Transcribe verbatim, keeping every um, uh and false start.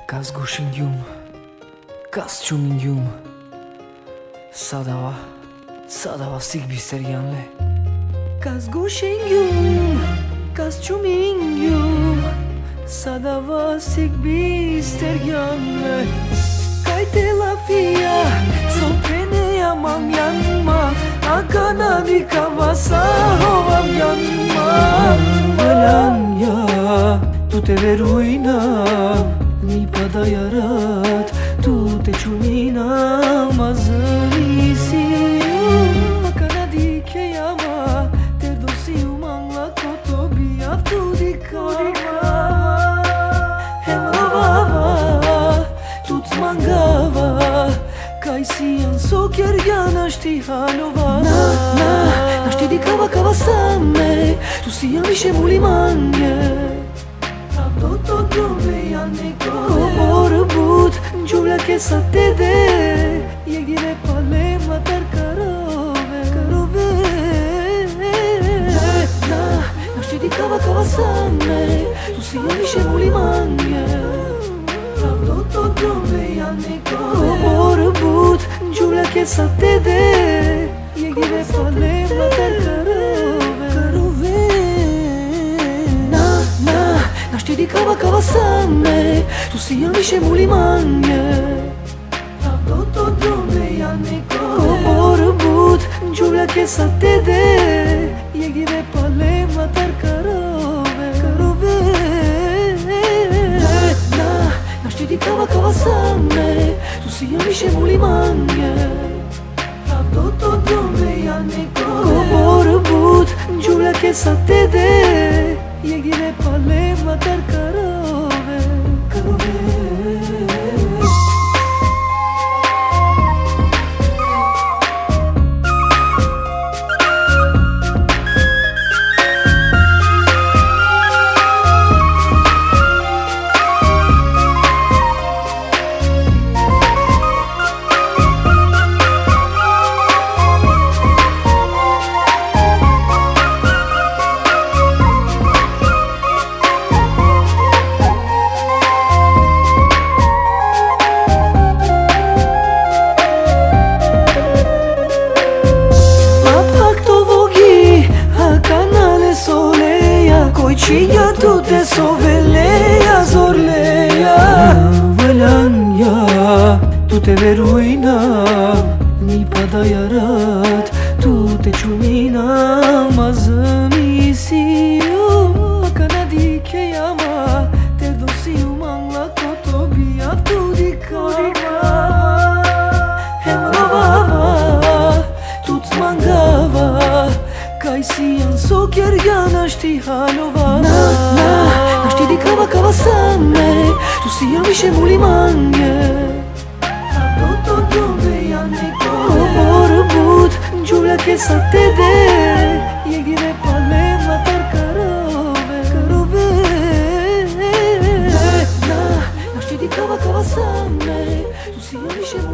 Kaz gushingyum, kaz chumingyum, sadava, sadava sigbisterianle. Kaz gushingyum, kaz chumingyum, sadava sigbisterianle. Kaite la fia, sopene yaman yanma, akana di kavasa hovam yanma. Valanya, tu te veruina. Ni padayarat, tu te chumina mazanisiu. Kanadi ke yama, te dosiu manla koto biav tu di kama. Hemavava, tut mangava, kaisian soker yanashti halova. Na, na, nashti di kava kava same, tu sian vishe mulimanye. Toto dove yanne komor but Giulia che sa te de Ye gire pale matar karove Karove Na, naști di kava kava same Tu si yavishe mulimanye Toto dove yanne komor but Giulia che sa te de Ye gire pale matar karove Karove Naști di kava kava same Tu si yavishe mulimanye Toto dome yanne komor but Giulia che sa te de Ye gire pale matar karove Karove Na, naști di kava kava same Tu si yavishe mulimanye Toto dome yanne komor but Giulia che sa te de Ye gire pale matar karove Karove Cia tu te soveleia zorleia Valanya tu te veruina Ni padayarat tu te chumina mazamisiu Kanadi ke yama te dosiu manla koto biav tu di kama Hemavava tut mangava Kaisian soker yanashti halova Na, na, naști di kava kava same Tu si yavishe mulimanye Toto dove yanne komor but Giulia che sa te de Ye gire pale matar karove Karove Na, naști di kava kava same Tu si yavishe